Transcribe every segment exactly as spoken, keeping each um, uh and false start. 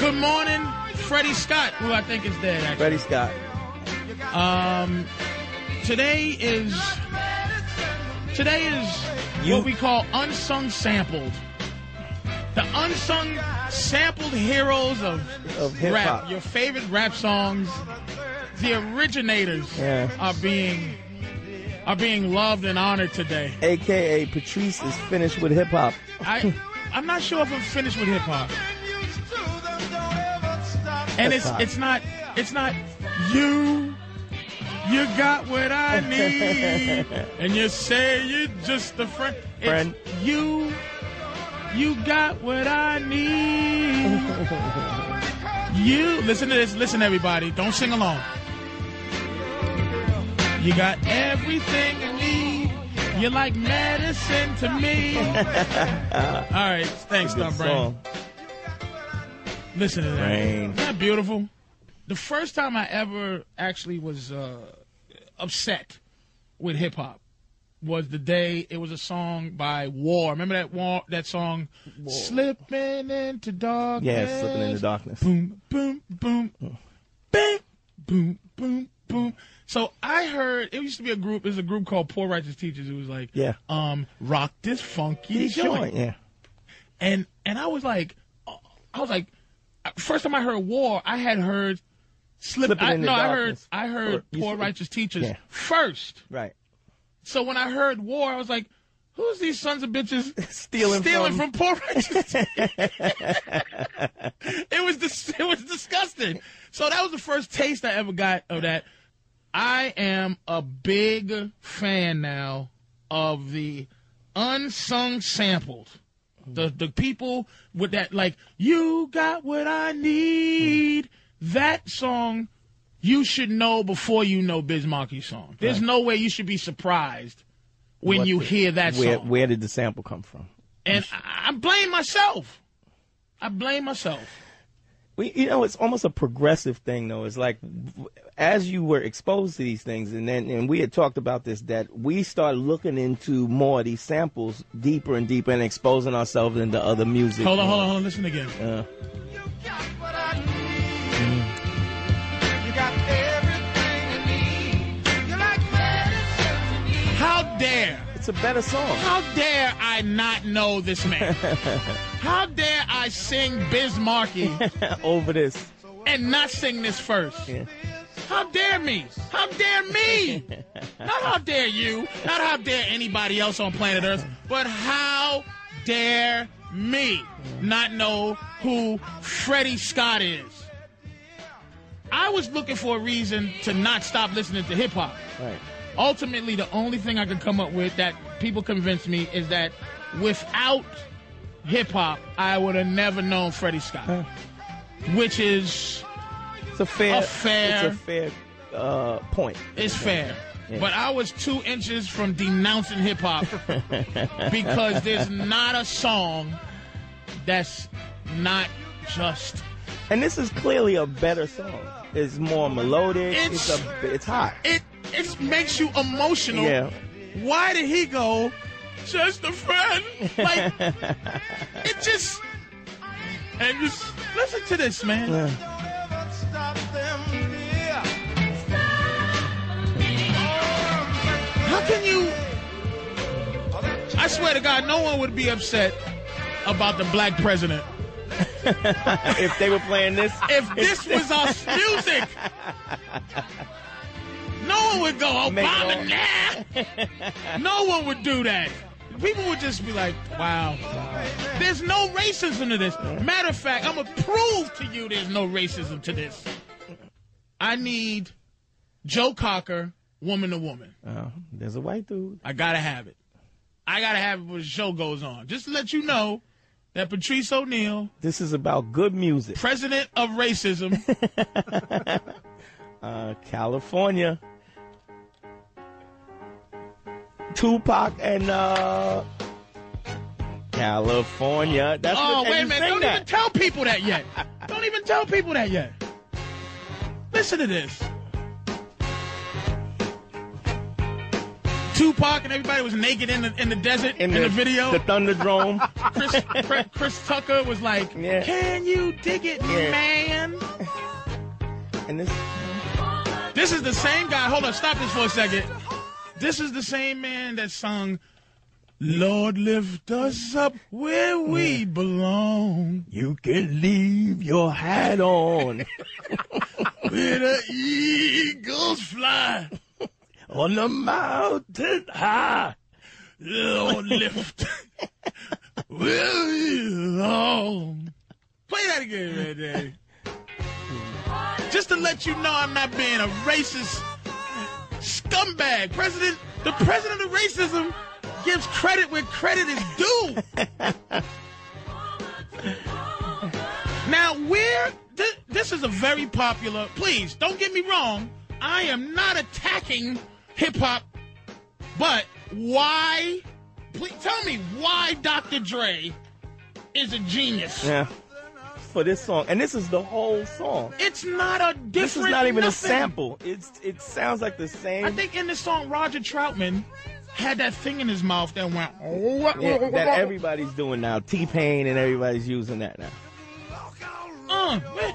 Good morning, Freddie Scott, who I think is dead, actually. Freddie Scott. Um, today is today is You- what we call unsung sampled. The unsung sampled heroes of, Of hip-hop. rap. Your favorite rap songs, the originators Yeah. are being are being loved and honored today. A K A Patrice is finished with hip hop. I I'm not sure if I'm finished with hip hop. And it's That's hot. it's not it's not you you got what I need and you say you're just a friend. It's Friend. you you got what I need. You listen to this, listen everybody, don't sing along. You got everything I need. You're like medicine to me. All right, thanks, Good Dumb Brain. song. Listen to that. Brain. Isn't that beautiful? The first time I ever actually was uh, upset with hip hop was the day it was a song by War. Remember that War? That song, War. "Slipping into Darkness." Yeah, Slipping into Darkness. Boom, boom, boom, bang, boom, boom, boom. So I heard it used to be a group. There's a group called Poor Righteous Teachers. It was like, Yeah. um, rock this funky Joint, joint. yeah. And and I was like, I was like, first time I heard War, I had heard Slip. Slipping I, into no, I Darkness. heard I heard Or you Poor said- Righteous Teachers Yeah. first. Right. So when I heard War, I was like, who's these sons of bitches Stealing stealing from- from, Poor Righteous Teachers? it was dis- it was disgusting. So that was the first taste I ever got of that. I am a big fan now of the unsung sampled. The the people with that, like, you got what I need. That song, you should know before you know Biz Markie's song. There's Right. no way you should be surprised when What you the- hear that where, song. Where did the sample come from? And I, I blame myself. I blame myself. We, you know, it's almost a progressive thing, though. It's like, as you were exposed to these things, and then and we had talked about this, that we started looking into more of these samples deeper and deeper, and exposing ourselves into other music. Hold on, hold on, hold on. Listen again. Uh, How dare, it's a better song. how dare I not know this man? How dare I sing Biz Markie Over this. and not sing this first? Yeah. How dare me? How dare me? Not how dare you, not how dare anybody else on planet Earth, but how dare me not know who Freddie Scott is? I was looking for a reason to not stop listening to hip hop. Right. Ultimately, the only thing I could come up with that people convinced me is that without hip hop, I would have never known Freddie Scott, which is It's a fair. A fair- It's a fair uh, point. is fair. Yeah. But I was two inches from denouncing hip hop because there's not a song that's not just. And this is clearly a better song. It's more melodic. It's, It's- a. It's hot. It it makes you emotional. Yeah. Why did he go? Just a friend. Like it just. And just listen to this, man. Yeah. How can you? I swear to God, no one would be upset about the black president If they were playing this. if this was our music. No one would go, Make Obama, it nah. No one would do that. People would just be like, wow. There's no racism to this. Matter of fact, I'm going to prove to you there's no racism to this. I need Joe Cocker, woman to woman. Oh, there's a white dude. I got to have it. I got to have it when the show goes on. Just to let you know that Patrice O'Neal, This is about good music. president of racism, Uh, California. Tupac and uh, California. That's oh, what, and wait a you minute. sing Don't that. even tell people that yet. Don't even tell people that yet. Listen to this. Tupac and everybody was naked in the in the desert in, in the, the video. The Thunderdome. Chris, Chris, Chris Tucker was like, yeah. "Can you dig it, yeah. man?" And this, this is the same guy. Hold on, stop this for a second. This is the same man that sung, "Lord, lift us up where we belong. You can leave your hat on where the eagles fly on the mountain high. Lord, lift where we belong." Play that again, man, Daddy. Just to let you know I'm not being a racist scumbag. President, the president of racism gives credit where credit is due. Now, where th- this is a very popular. Please don't get me wrong. I am not attacking hip hop, but why? Please tell me why Doctor Dre is a genius. Yeah. For this song, and this is the whole song. It's not a different. This is not even nothing. a sample. It's it sounds like the same. I think in this song, Roger Troutman had that thing in his mouth that went. Yeah, that everybody's doing now. T-Pain and everybody's using that now. Uh, man.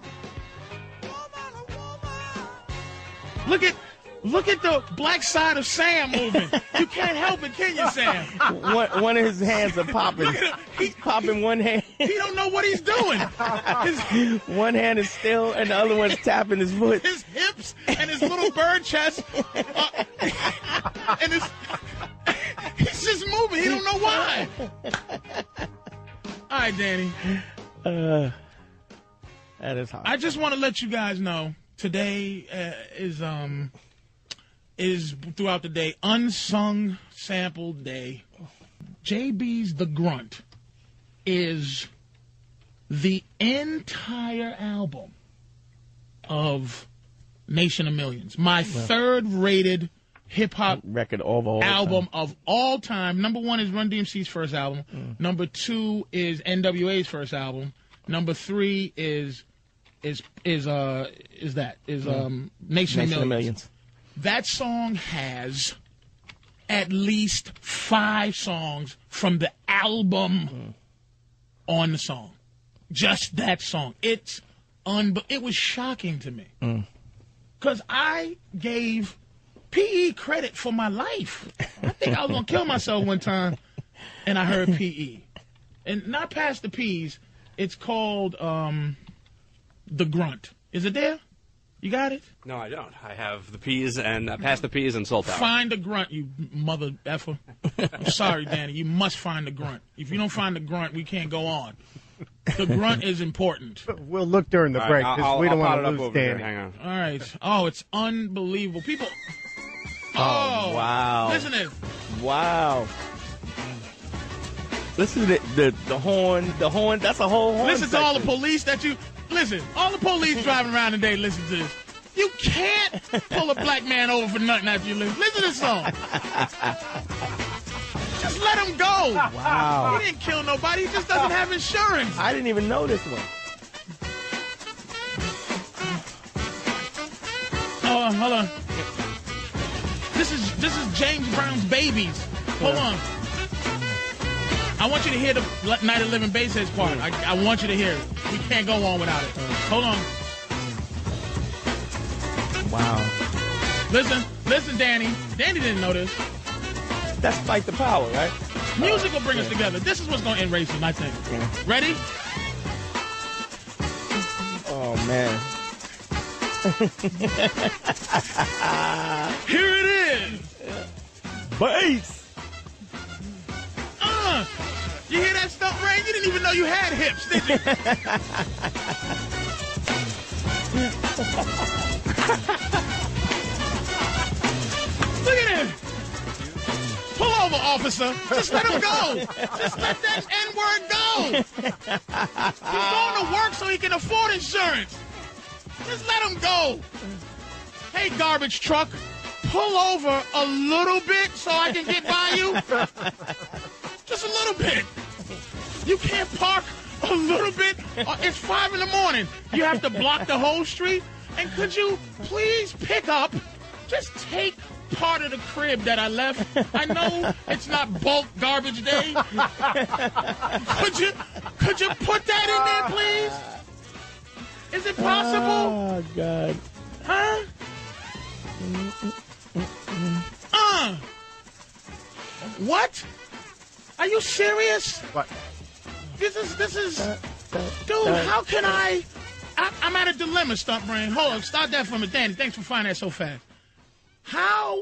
Look at. Look at the black side of Sam moving. You can't help it, can you, Sam? One, one of his hands are popping. Look at him. He's popping one hand. He don't know what he's doing. His, one hand is still, and the other one's tapping his foot. His hips and his little bird chest, uh, and his, he's just moving. He don't know why. All right, Danny. Uh, that is hot. I just want to let you guys know today uh, is um. is throughout the day Unsung Sample Day. J B's The Grunt is the entire album of Nation of Millions. My third rated hip hop record of all album time. of all time. Number one is Run D M C's first album. Mm. Number two is N W A's first album. Number three is is is uh is that is um Nation, Nation of Millions. of Millions. That song has at least five songs from the album mm. on the song. Just that song. It's un- It was shocking to me. Because mm. I gave P E credit for my life. I think I was going to kill myself one time, and I heard P E. And not past the P's, it's called um, The Grunt. Is it there? You got it? No, I don't. I have the P's and uh, past the P's and Soul Tower. Find the grunt, you mother effer. I'm sorry, Danny. You must find the grunt. If you don't find the grunt, we can't go on. The grunt is important. We'll look during the All break right, because I'll, we don't I'll want to lose Danny. Hang on. All right. Oh, it's unbelievable. People. Oh, oh wow. Listen to it. Wow. Listen to the, the the horn. The horn. That's a whole horn. Listen section. to all the police that you. Listen, all the police driving around today listen to this. You can't pull a black man over for nothing after you listen. Listen to this song. Just let him go. Wow. He didn't kill nobody. He just doesn't have insurance. I didn't even know this one. Hold on, hold on. This is this is James Brown's Babies. Hold Yeah. on. I want you to hear the Night of Living Bassheads part. I, I want you to hear it. We can't go on without it. Hold on. Wow. Listen, listen, Danny. Danny didn't know this. That's Fight the Power, right? Music will bring us together. This is what's going to end racism, I think. Yeah. Ready? Oh, man. Here it is. Bass. Uh, you hear that stuff, Ray? You didn't even know you had hips, did you? Look at him. Pull over, officer. Just let him go. Just let that N-word go. He's going to work so he can afford insurance. Just let him go. Hey, garbage truck, pull over a little bit so I can get by you. Just a little bit. You can't park a little bit. It's five in the morning. You have to block the whole street. And could you please pick up, just take part of the crib that I left. I know it's not bulk garbage day. Could you, could you put that in there, please? Is it possible? Oh, God. Huh? Uh. What? Are you serious? What? This is, this is, dude, how can I, I I'm at a dilemma, Stunt Brain. Hold on, start that from it, Danny. Thanks for finding that so fast. How,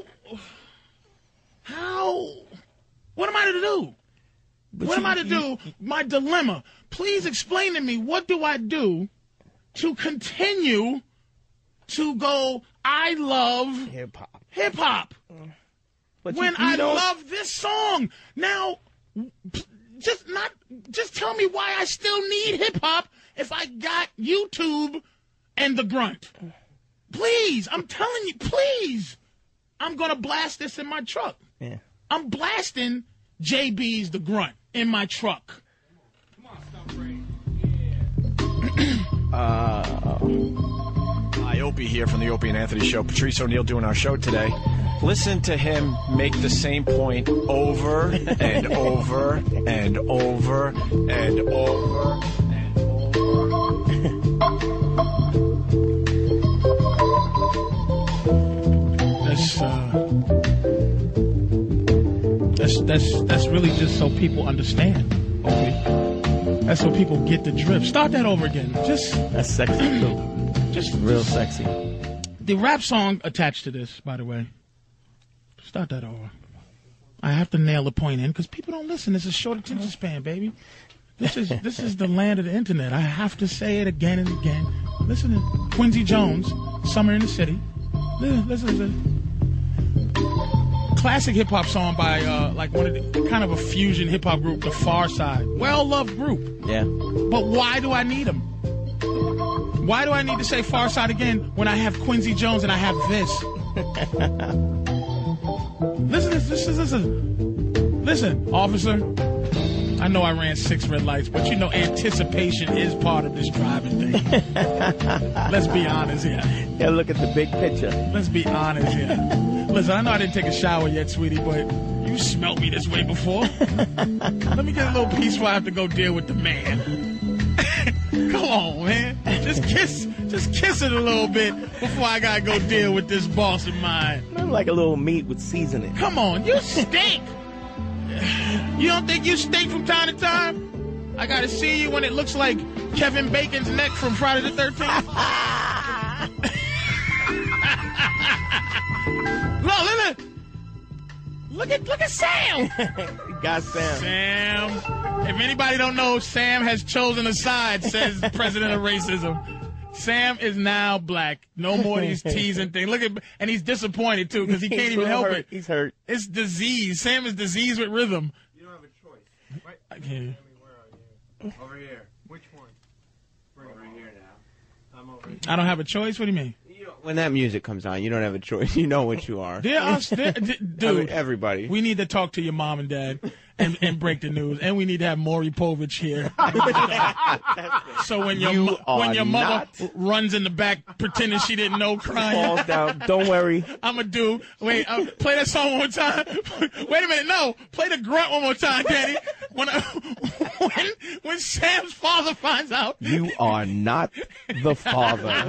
how, what am I to do? But what you, am I to you, do? My dilemma. Please explain to me, what do I do to continue to go, I love hip hop. hip hop. But When you, you I don't- love this song. Now, just not, just tell me why I still need hip hop if I got YouTube and the grunt. Please, I'm telling you, please. I'm going to blast this in my truck. Yeah. I'm blasting J B's the grunt in my truck. Hi, Opie here from the Opie and Anthony Show. Patrice O'Neill doing our show today. Listen to him make the same point over and over and over and over and over. That's, uh, that's, that's, that's really just so people understand. Okay? That's so people get the drift. Start that over again. Just, That's sexy, too. just Real sexy. The rap song attached to this, by the way. Start that over. I have to nail the point in because people don't listen. It's a short attention span, baby. This is this is the land of the internet. I have to say it again and again. Listen to Quincy Jones, "Summer in the City." Listen, listen to classic hip hop song by uh, like one of the kind of a fusion hip hop group, The Far Side. Well loved group. Yeah. But why do I need them? Why do I need to say Far Side again when I have Quincy Jones and I have this? Listen, listen, listen, listen. Listen, officer. I know I ran six red lights, but you know anticipation is part of this driving thing. Let's be honest here. Yeah, look at the big picture. Let's be honest here. Listen, I know I didn't take a shower yet, sweetie, but you smelled me this way before. Let me get a little piece before I have to go deal with the man. Come on, man. Just kiss, just kiss it a little bit before I gotta go deal with this boss of mine. I'm like a little meat with seasoning. Come on, you stink. You don't think you stink from time to time? I gotta see you when it looks like Kevin Bacon's neck from Friday the thirteenth. Look, look, look. Look at, look at Sam. Got Sam. Sam. If anybody don't know, Sam has chosen a side, says the president of racism. Sam is now black. No more of these teasing things. Look at, and he's disappointed too because he can't He's even help hurt. it. He's hurt. It's disease. Sam is disease with rhythm. You don't have a choice. Right? I can't. Where are you? Over here. Which one? Bring over here now. I'm over here. I don't have a choice. What do you mean? When that music comes on, you don't have a choice. You know what you are. There are, there, d- I dude. mean, everybody. We need to talk to your mom and dad and, and break the news, and we need to have Maury Povich here. So when your You mo- when are your mother not- runs in the back pretending she didn't know, crying, Falls down. Don't worry. I'm a do. Wait, uh, play that song one more time. Wait a minute, no, play the grunt one more time, Danny. When I, when when Sam's father finds out, You are not the father.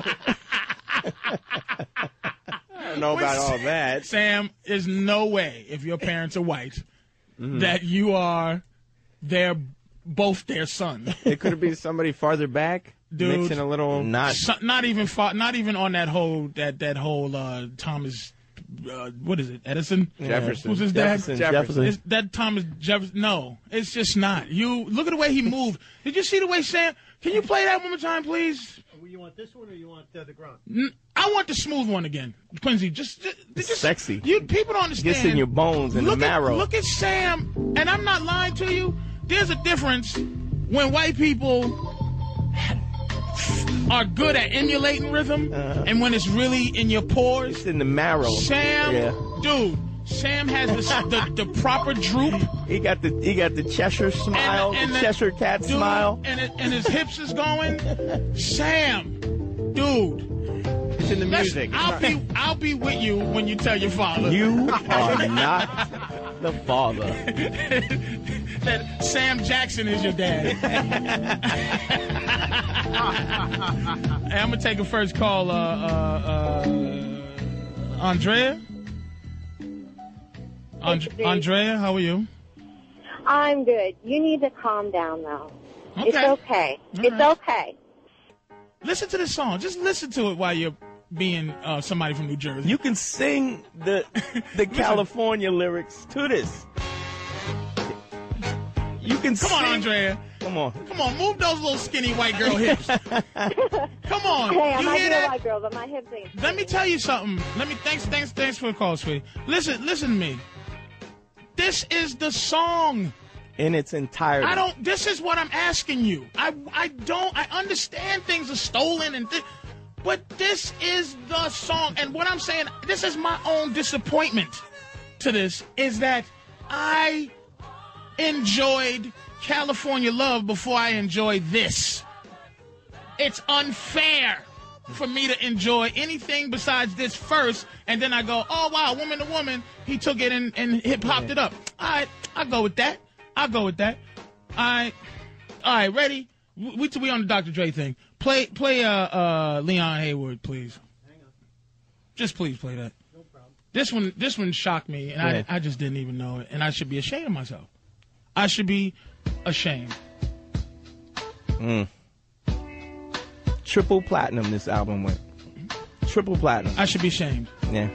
I don't know about all that. Sam, there's no way if your parents are white Mm-hmm. that you are their both their son. It could have been somebody farther back, Dude. mixing a little. Not. So, not even far, not even on that whole that that whole uh, Thomas. Uh, what is it? Edison? Jefferson. Who's his dad? Jefferson. Jefferson. Jefferson. Is that Thomas Jefferson? No, it's just not. You look at the way he moved. Did you see the way Sam? Can you play that one more time, please? You want this one or you want uh, the grunt? N- I want the smooth one again, Quincy. Just, just, It's just sexy. You people don't understand. Gets in your bones and look the marrow. At, look at Sam, and I'm not lying to you. There's a difference when white people are good at emulating rhythm, Uh-huh. and when it's really in your pores. It's in the marrow. Sam, Yeah. dude, Sam has the, the the proper droop. He got the he got the Cheshire smile, and the, the- Cheshire cat Dude, smile. and it, and his hips is going. Sam, dude, mention the Let's- music. I'll be I'll be with you when you tell your father You are not the father. that Sam Jackson is your dad. Hey, I'm gonna take a first call. Uh, uh, uh, Andrea. And- Andrea, how are you? I'm good. You need to calm down, though. Okay. It's okay. All it's right. okay. Listen to this song. Just listen to it while you're being uh, somebody from New Jersey. You can sing the the California lyrics to this. You can Come sing. on, Andrea. Come on. Come on, move those little skinny white girl hips. Come on. Hey, I you might hear be a that? white girl, but my hips ain't. Let me tell you something. Let me thanks, thanks, thanks for the call, sweetie. Listen, listen to me. This is the song. In its entirety. I don't. This is what I'm asking you. I I don't. I understand things are stolen and, th- but this is the song. And what I'm saying, this is my own disappointment to this is that I enjoyed California Love before I enjoyed this. It's unfair for me to enjoy anything besides this first, and then I go, oh wow, woman to woman, he took it and, and hip hopped it up. All right, I'll go with that. I'll go with that. All right, all right, ready? We we on the Doctor Dre thing. Play play uh uh Leon Hayward, please. Just please play that. No problem. This one this one shocked me, and Yeah. I I just didn't even know it, and I should be ashamed of myself. I should be ashamed. Mm. Triple platinum this album went. Triple platinum. I should be ashamed. Yeah.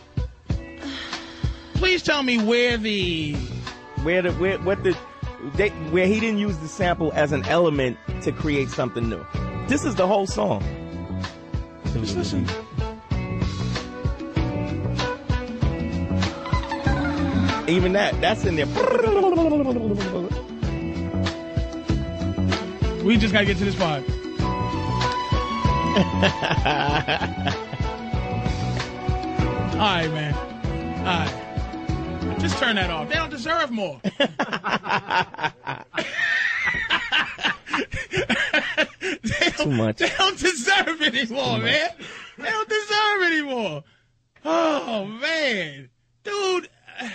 Please tell me where the Where the where what the they, where he didn't use the sample as an element to create something new. This is the whole song. Just listen. Even that, that's in there. We just gotta get to this part. All right, man. All right. Just turn that off. They don't deserve more. They Too don't- much. They don't deserve anymore, man. They don't deserve anymore. Oh man, dude.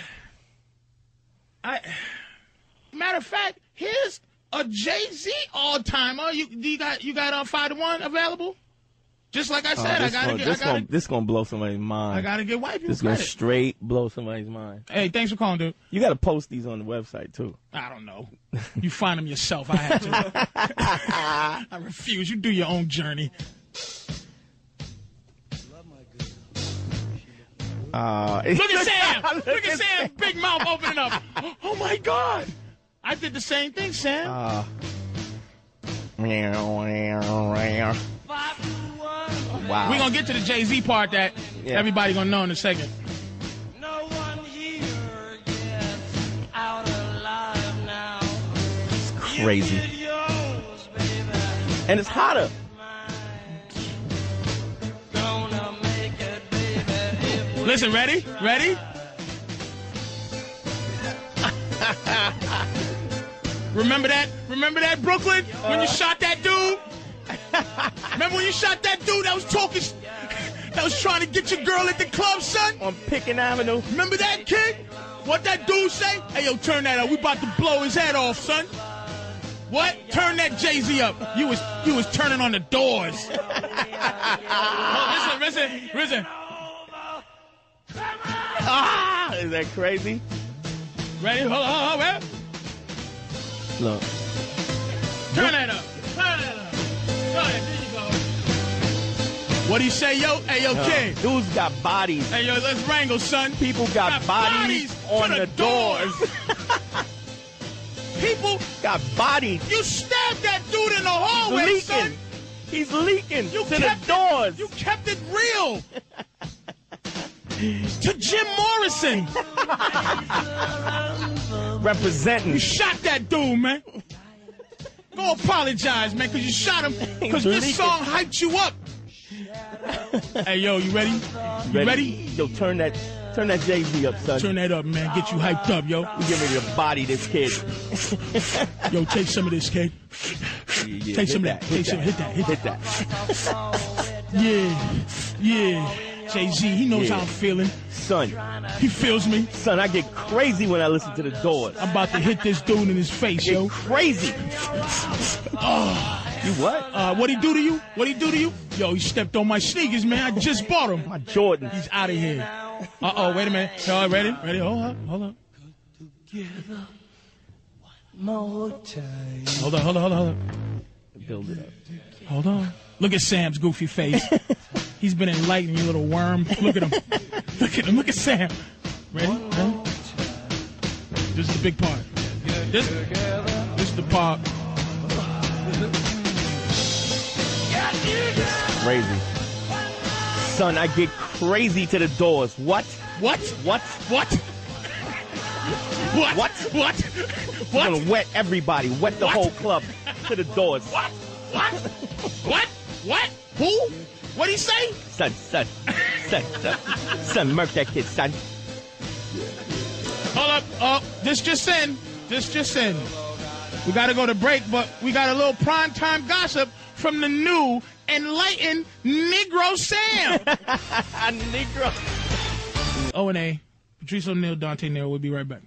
I. Matter of fact, here's a Jay-Z all-timer. You, do you got you got uh, five to one available? Just like I Oh, said, I this gotta gonna, get. this I gotta, gonna this gonna blow somebody's mind. I gotta get white people This gonna credit. straight blow somebody's mind. Hey, thanks for calling, dude. You gotta post these on the website too. I don't know. You find them yourself. I have to. I refuse. You do your own journey. Uh, Look at Sam. Look at Sam. Big mouth opening up. Oh my God. I did the same thing, Sam. Uh, wow. We're gonna get to the Jay-Z part that Yeah. everybody gonna know in a second. No one here gets out alive now. Crazy. Get yours, baby. And it's hotter. Gonna make it, baby. If we Listen, ready? Ready? Remember that? Remember that, Brooklyn? When you shot that dude? Remember when you shot that dude that was talking, that was trying to get your girl at the club, son? On Pickin Avenue. Remember that, kid? What that dude say? Hey, yo, turn that up. We about to blow his head off, son. What? Turn that Jay-Z up. You was you was turning on the doors. Oh, listen, listen, listen. Ah, is that crazy? Ready? Hold on, hold on, wait. Look. Turn that up. Turn that up. Go ahead, there you go. What do you say, yo? Hey, yo, Uh, kid. dudes got bodies. Hey, yo, let's wrangle, son. People got, Got bodies, bodies on to the, the doors. People, got bodies. you stabbed that dude in the hallway, He's son. leaking. He's leaking You to the kept doors. It, you kept it real. To Jim Morrison. Representing. You shot that dude, man. Go apologize, man, because you shot him. Because this Leaking. song hyped you up. Hey, yo, you ready? You ready? Yo, turn that, turn that Jay-Z up, son. Turn that up, man. Get you hyped up, yo. We get ready to body this kid. Yo, take some of this, kid. Yeah, yeah, Take some of hit that. Take some. Hit that. Hit that. Hit that. Yeah, yeah. Jay-Z, he knows Yeah. how I'm feeling. Son, He feels me. son, I get crazy when I listen to the Doors. I'm about to hit this dude in his face, I yo. get crazy. You what? Uh, what'd he do to you? What'd he do to you? Yo, he stepped on my sneakers, man. I just bought them. My Jordan. He's out of here. Uh-oh, wait a minute. Y'all ready? Ready? Hold up, hold up. Hold on, hold on, hold on, hold on. Build it up. Hold on. Look at Sam's goofy face. He's been enlightened, you little worm. Look at him. Look at him. Look at Sam. Ready? Ready? This is the big part. This, this is the part. Crazy. Son, I get crazy to the Doors. What? What? What? What? What? What? What? I'm What? gonna wet everybody, wet the What? whole club to the Doors. What? What? What? What? Who? What'd he say? Son, son, son, son, son, murk that kid, son. Hold up. Oh, this just in. This just in. We got to go to break, but we got a little primetime gossip from the new enlightened Negro Sam. Negro. O and A, Patrice O'Neal, Dante Nero. We'll be right back.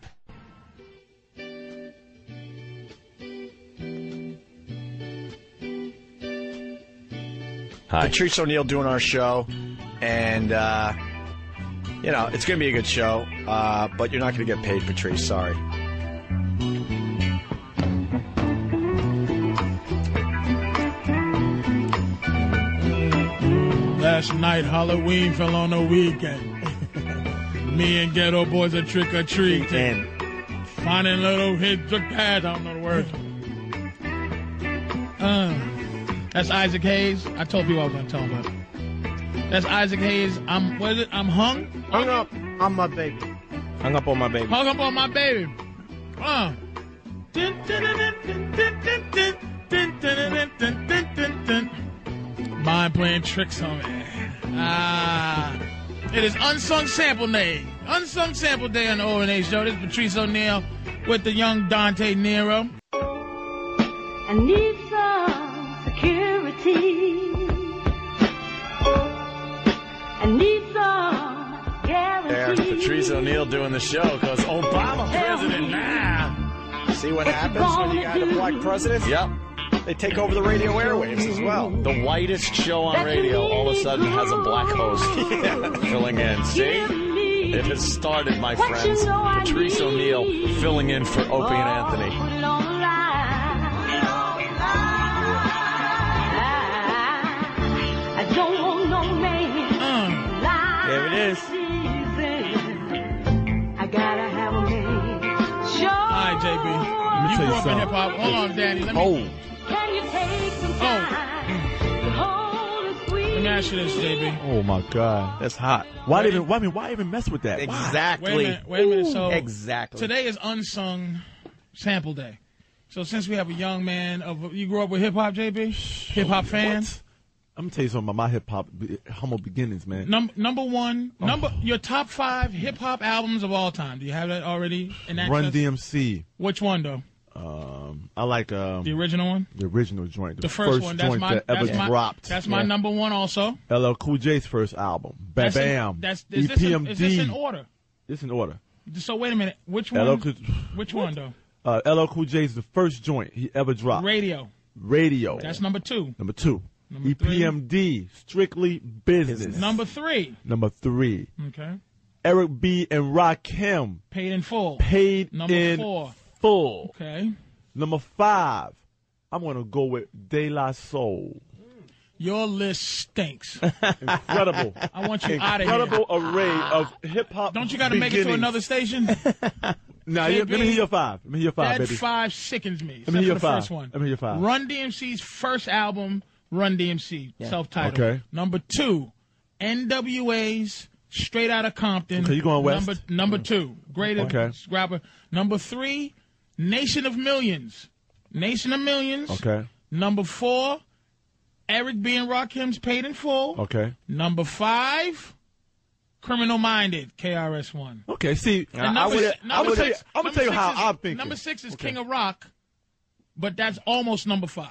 Hi. Patrice O'Neal doing our show, and uh, you know it's going to be a good show, uh, but you're not going to get paid, Patrice. Sorry. Last night, Halloween fell on a weekend. Me and Ghetto Boys are trick or treating, And finding little hits of pads. I don't know the words. Uh, that's Isaac Hayes. I told people I was going to tell him about it. That's Isaac Hayes. I'm, what is it? I'm hung? Hung up on my baby. hung up on my baby. Hung up on my baby. Uh. Mind playing tricks on me. Ah. It is Unsung Sample Day. Unsung Sample Day on the O and A Show. This is Patrice O'Neal with the young Dante Nero. I need some security. I need some There's guarantee. Patrice O'Neal doing the show because Obama president now. See what happens when you got a black president? Yep. They take over the radio airwaves as well. The whitest show on radio all of a sudden has a black host filling in. See? It has started, my friends. Patrice O'Neal filling in for Opie and Anthony. Put it on the line. I don't want no man. Uh. Like There it is. Jesus. I gotta have a man. Sure. All right, J B. You tell grew you up in hip hop. Hold on, Danny. Let me, Oh, Can you take some time to hold a squeeze? let me ask you this, J B. Oh my God. that's hot. Why even? Why I mean? Why even mess with that? Why? Exactly. Wait a minute. Wait a minute. So Exactly. today is Unsung Sample Day. So since we have a young man of you grew up with hip hop, J B, hip hop fan. What? I'm gonna tell you something about my hip hop humble beginnings, man. Number number one, Oh. number your top five hip hop albums of all time. Do you have that already in access? Run D M C. Which one though? Um, I like um, The original one. the original joint, the, The first, one. That's joint my. that ever That's my. dropped. That's my Yeah. number one. Also. L L Cool J's first album, Bam That's in- Bam. That's is this, in, is this in order? It's in order. So wait a minute. Which L L one? Cool, Which one though? uh, L L Cool J's the first joint he ever dropped. Radio. Radio. That's number two. Number two. Number E P M D, Strictly Business. Number three. Number three. Okay. Eric B. and Rakim, Paid in full. Paid Number in four. Full. Okay. Number five, I'm going to go with De La Soul. Your list stinks. Incredible. I want you out of here. Incredible array of hip-hop Don't you got to make it to beginnings. another station? Nah, J you, B, let me hear your five. Let me hear your five, that baby. five sickens me. Let me hear except your for the five. first one. Let me hear your five. Run D M C's first album, Run D M C, self-titled. Okay. Number two, N W A's Straight Outta Compton. Okay, you going west? Number number two, greatest Okay. rapper. Number three, Nation of Millions. Nation of Millions. Okay. Number four, Eric B. and Rakim's Paid in Full. Okay. Number five, Criminal Minded, K R S One. Okay, see, And I, I number would, si- I number would tell you, six- I'm going to tell you number how six is- I'm thinking. Number six is Okay. King of Rock, but that's almost number five.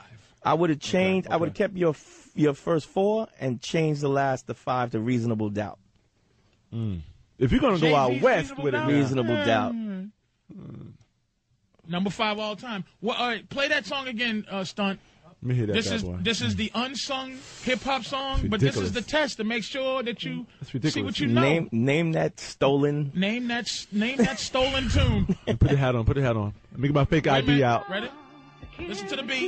I would have changed. I would have kept your f- your first four and changed the last the five to Reasonable Doubt. Mm. If you're gonna go out Jay-Z's west Reasonable with it, Doubt? man. Reasonable Doubt. Mm. Number five all time. Well, all right, play that song again, uh, Stunt. Let me hear that This bad is boy. this is the unsung hip hop song, but this is ridiculous. the test to make sure that you That's see ridiculous. what you know. Name name that stolen. Name that s- name that stolen tune. Put the hat on. Put the hat on. Let me get my fake Wait a I D minute. out. Ready? Listen to the beat.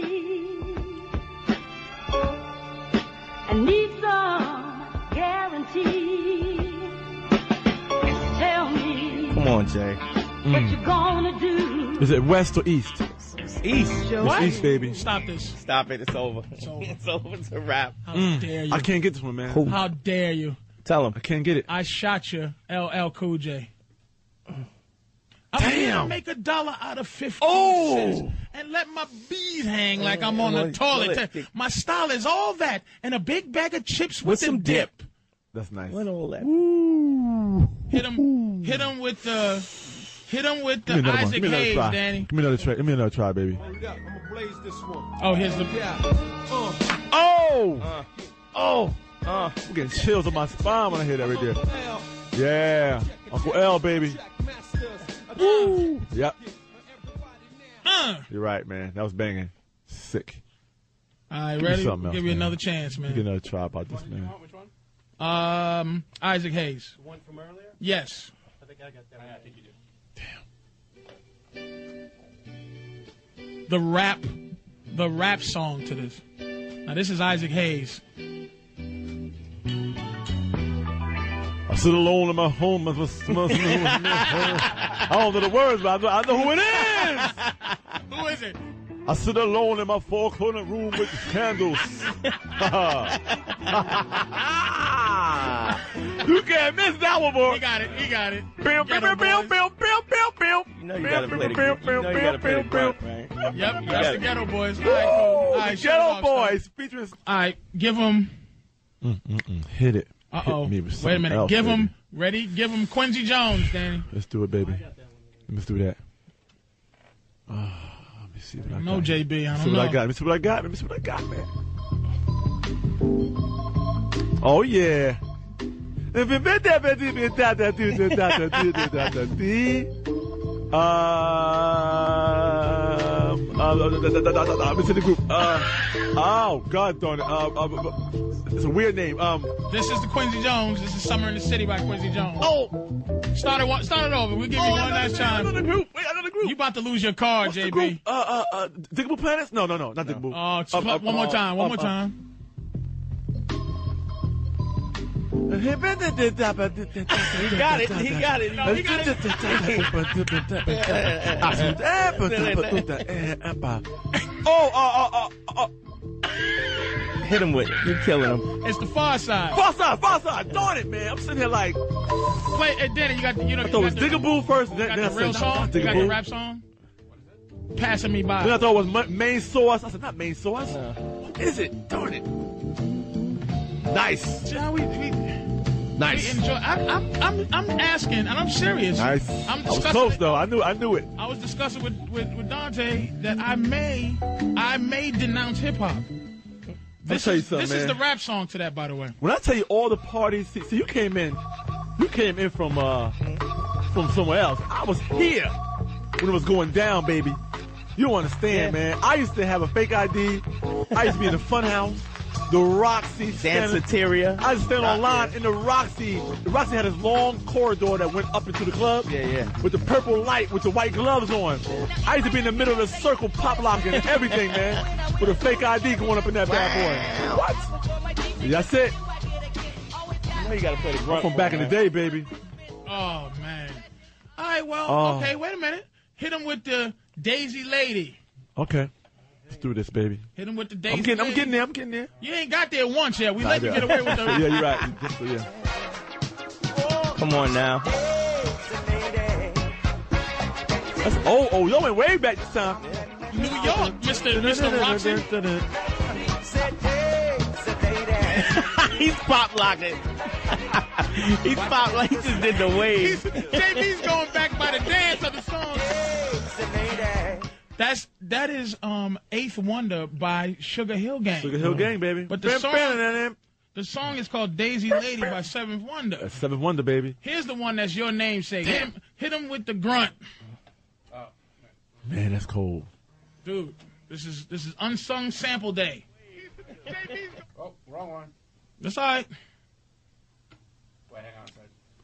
I need some guarantee. Tell me Come on, Jay. what you gonna do. Is it west or east? East. It's east, baby. Stop this. Stop it. It's over. It's over. It's over. It's a wrap. How Mm. dare you? I can't get this one, man. Who? How dare you? Tell him. I can't get it. I shot you, L L Cool J. I'm here to Damn. make a dollar out of fifty Oh. cents and let my bees hang like I'm on well, the toilet. well, it- My style is all that and a big bag of chips with, With some some dip. That's nice. What all that? Hit him, hit him with the, hit him with Give me the another one. Isaac Give me another Hayes, try. Danny. Give me another try. Give me another try, baby. I'm gonna blaze this one. Oh, here's the. Oh! Oh. Uh. I'm getting chills on my spine when I hear that right there. Yeah. Uncle L, baby. Woo! Yep. Uh. You're right, man. That was banging. Sick. All right, Give me ready? something else, Give you man. another chance, Get man. another try about this, man. Which one? Um, Isaac Hayes. The one from earlier? Yes. I think I got that. I think you do. The rap, the rap song to this. Now this is Isaac Hayes. I sit alone in my home. I was- I don't know the words, but I know, I know who it is. Who is it? I sit alone in my four-corner room with candles. You can't miss that one, boy. He got it. He got it. Bill, bill, bill, bill, bill, bill, bill, bill. You know you gotta play the. You know you gotta play the grunt, right? Yep, You that's gotta- the Ghetto Boys. All right, cool. All The right, shut it Ghetto off, Boys featuring. All right, give him. Mm-mm-mm. Hit it. Uh Hit oh. me with Wait a something minute. else, Give baby. him. Ready? Give him Quincy Jones, Danny. Let's do it, baby. Let's do that. Oh, let me see what I No, got. J B. I Let me don't see know. what I got. Let me see what I got. Let me see what I got, man. Oh yeah. If you bet that, bet that, bet that, bet that, bet that, bet that, bet that. Um, uh, let me see the group. Uh, oh, God darn it. Uh, uh, uh, it's a weird name. Um, This is the Quincy Jones. This is Summer in the City by Quincy Jones. oh, Start it. one- Start it over. We'll give you oh, one another, last time. another group. Wait, another group. You about to lose your card, What's the J group? B. Uh, uh, uh, Diggable Planets? No, no, no, not Diggable. Oh, just Up, play- up, one more up, time. One up, more up. time. He got it. He got it. No, he got it. Oh, oh, oh, oh, Hit him with it. You're killing him. It's the Far Side. Far Side, Far Side. Darn it, man. I'm sitting here like, Play, hey, Danny, you got the, you know, I you thought it got was the, Diggable first. you Then, got then I the said, real nah, song. not You got the Diggable. rap song. Passing me by. Then I thought it was ma- Main Source. I said, not Main Source. What is it? Darn it. Nice. Yeah, we, we, Nice. we enjoy. I, I'm, I'm, I'm asking, and I'm serious. Nice. I'm I was discussing. close though. I knew. I knew it. I was discussing with, with, with Dante that I may, I may denounce hip hop. This tell you is something, this is man. the rap song to that, by the way. When I tell you all the parties, see, see you came in, you came in from uh from somewhere else. I was here when it was going down, baby. You don't understand, Yeah. man. I used to have a fake I D. I used to be in the Funhouse, the Roxy, standing- Danceteria. I used to stand online in the Roxy. The Roxy had this long corridor that went up into the club. Yeah, yeah. With the purple light, with the white gloves on. I used to be in the middle of the circle, pop locking and everything, man. With a fake I D going up in that bad boy. What? That's it. You know you gotta play the grunt. From back in the day, baby. Oh man. All right, well, Oh. okay. Wait a minute. Hit him with the Daisy Lady. Okay. Let's do this, baby. Hit him with the Daisy. I'm getting, I'm Lady. getting there. I'm getting there. You ain't got there once yet. We Nah, let you yeah. get away with the. Yeah, you're right. Just, yeah. Come on now. That's, oh, oh, y'all went way back this time. New York, Mister Mister Roxy. He's pop locking. He's pop like he just did the wave. J B's going back by the dance of the song. That's that is um Eighth Wonder by Sugar Hill Gang. Sugar Hill Gang, baby. But the song, the song is called Daisy Lady by Seventh Wonder. That's Seventh Wonder, baby. Here's the one that's your namesake. Hit him, hit him with the grunt. Man, that's cold. Dude, this is this is unsung sample day. Oh, wrong one. That's all right. Wait, hang on a second.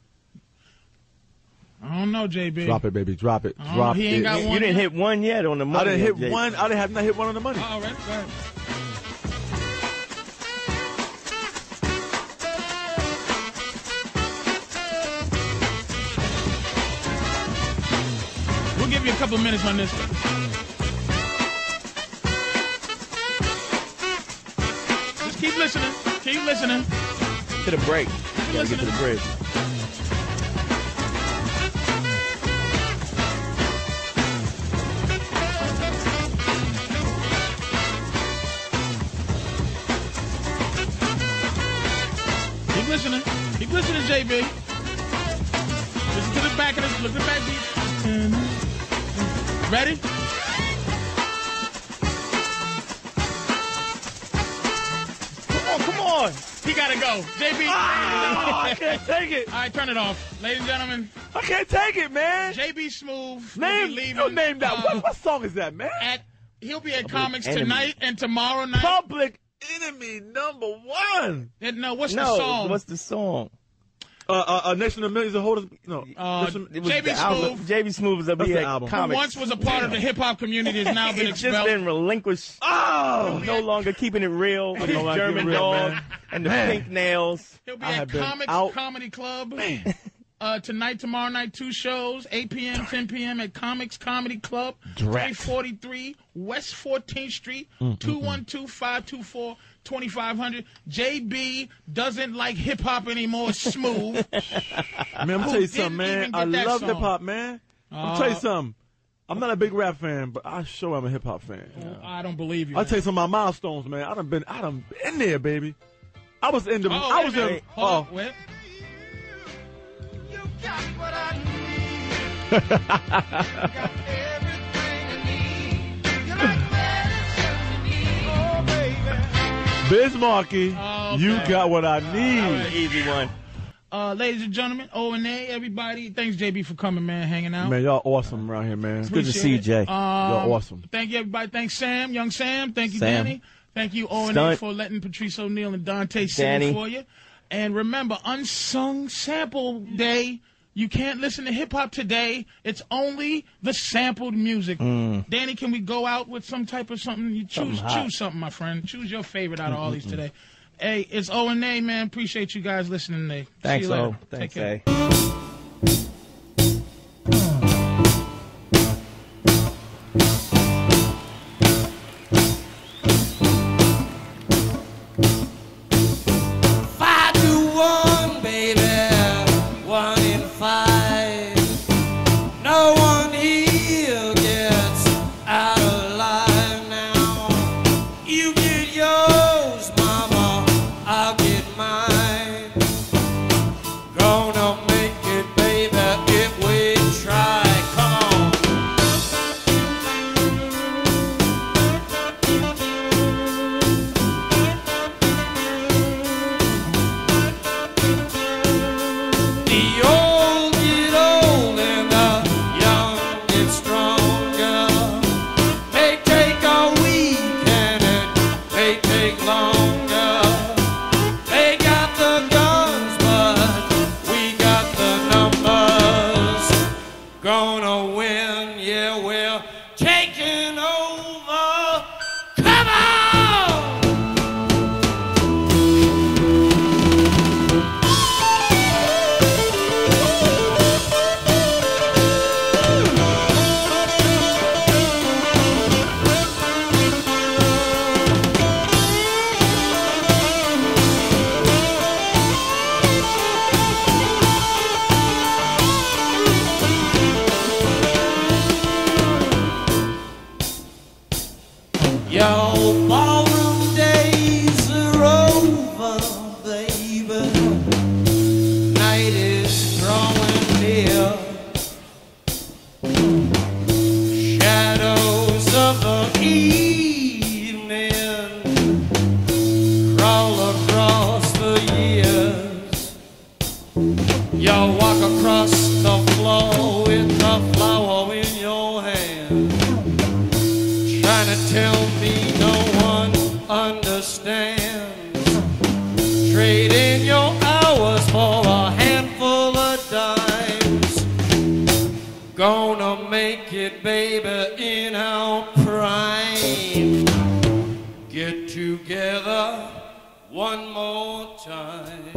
I don't know, J B. Drop it, baby. Drop it. Oh, Drop he it. ain't got You, one you didn't yet? hit one yet on the money. I didn't hit Jay. one. I didn't have not hit one on the money. All right, go ahead. We'll give you a couple of minutes on this. Just keep listening. Keep listening. To the break. Keep Gotta get to listening. the break. Keep listening. Keep listening, J B. Listen to the back of this. Look at the back beat. Ready? Come on, come on. He gotta go. J B. Ah, I can't take it. All right, turn it off. Ladies and gentlemen, I can't take it, man. J B Smooth will Name, be leaving. you name that. uh, what, what song is that, man? At, he'll be at Comics Enemy. tonight and tomorrow night. Public Enemy number one. And, no, what's No, the song? what's the song? Uh, uh, uh, Nation of Millions of Holders. No. Uh, Nation- It was J B the album. Smooth. J B Smooth is up That's here the at album. Who Comics. once was a part of the hip hop community has now been It's just expelled. been relinquished. Oh, No longer keeping it real with his No longer German keeping it real, dog man. and the Man. pink nails. He'll be I at have been Comics out. Comedy Club. Uh, tonight, tomorrow night, two shows, eight p.m., ten p.m. at Comics Comedy Club, Direct. three forty-three West fourteenth Street, two one two, five two four, two five zero zero. J B doesn't like hip-hop anymore, Smooth. Man, I'm gonna tell you something, man. even I get that love song. hip hop, man. I'm gonna tell you something. I'm not a big rap fan, but I sure am a hip hop fan. I don't believe you. I'll tell you some of my milestones, man. I done been, I done been there, baby. I was in the, Oh, I wait was a minute. in. Hold Oh, on, wait. Bismarcky, Oh, you okay. got what I need. An easy one. Uh, ladies and gentlemen, O and A, everybody, thanks, J B, for coming, man, hanging out. Man, y'all awesome around here, man. Good to Appreciate see you, it. Jay. Um, Y'all awesome. Thank you, everybody. Thanks, Sam, young Sam. Thank you, Sam. Danny. Thank you, O and A, Stunt. for letting Patrice O'Neal and Dante sing Danny. for you. And remember, Unsung Sample Day. You can't listen to hip-hop today. It's only the sampled music. Danny, can we go out with some type of something? You choose, Mm. Something hot. choose something, my friend. Choose your favorite out of all these today. Hey, it's O and A, man. Appreciate you guys listening today. Thanks, See you later. O. Thanks, Take care. A. Five to one, baby, one in five. No one here gets out alive now. You get yours, mama, I'll get mine. Gonna make You walk across the floor with the flower in your hand, trying to tell me no one understands. Trading your hours for a handful of dimes. Gonna make it, baby, in our prime. Get together one more time.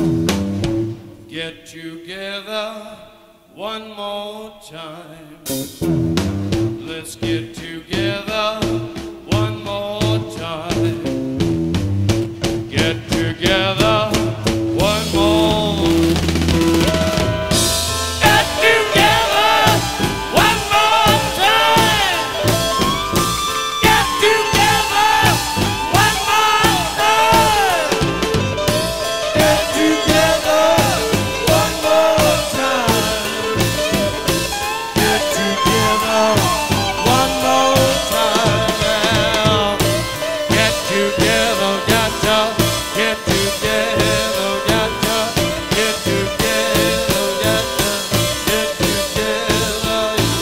Get together one more time. Let's get together one more time. Get together one more. Get together one more time. Get together one more time. Get together one more time. Get together one more time now. Get together, got to get together, got to get together, got to get together,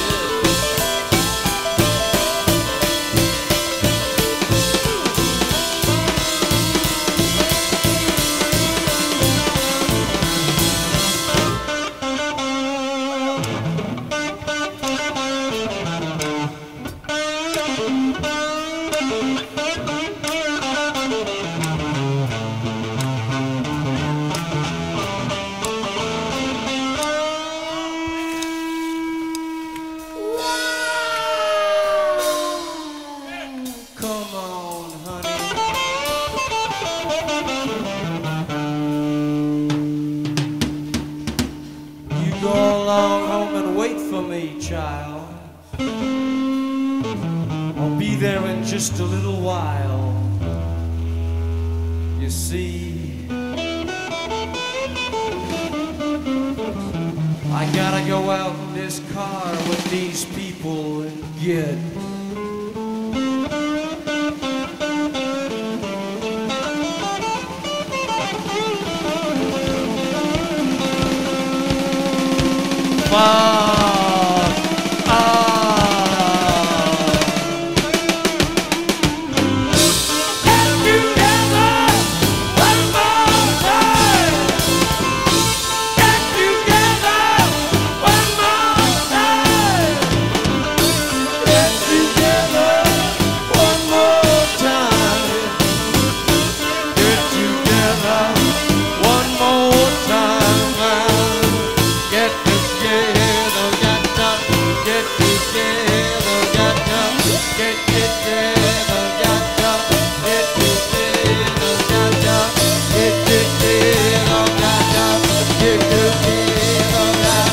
come on, honey. You go along home and wait for me, child. I'll be there in just a little while. You see, I gotta go out in this car with these people and get fuck off. Get together one more time. Get together one more time. Get together one more time. Get together one more time now. Get together, got to get together, got to get together, got to get together, got to get together, got to get together,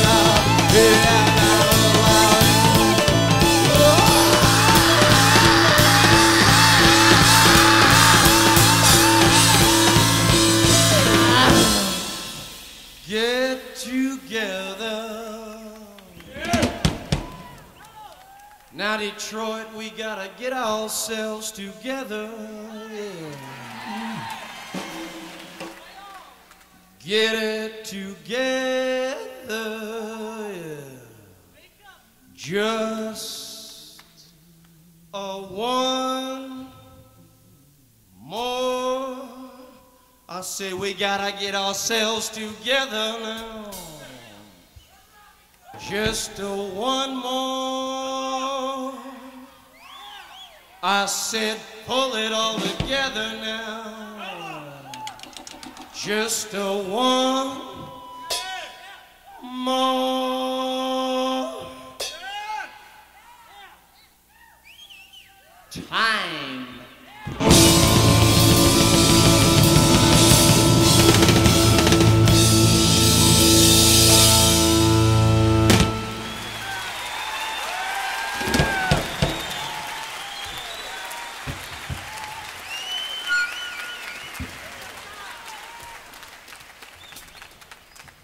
get together. Now, Detroit, we gotta get ourselves together. Yeah. Get it together. Yeah. Just a one more. I say we gotta get ourselves together now. Just a one more. I said pull it all together now. Just a one more time.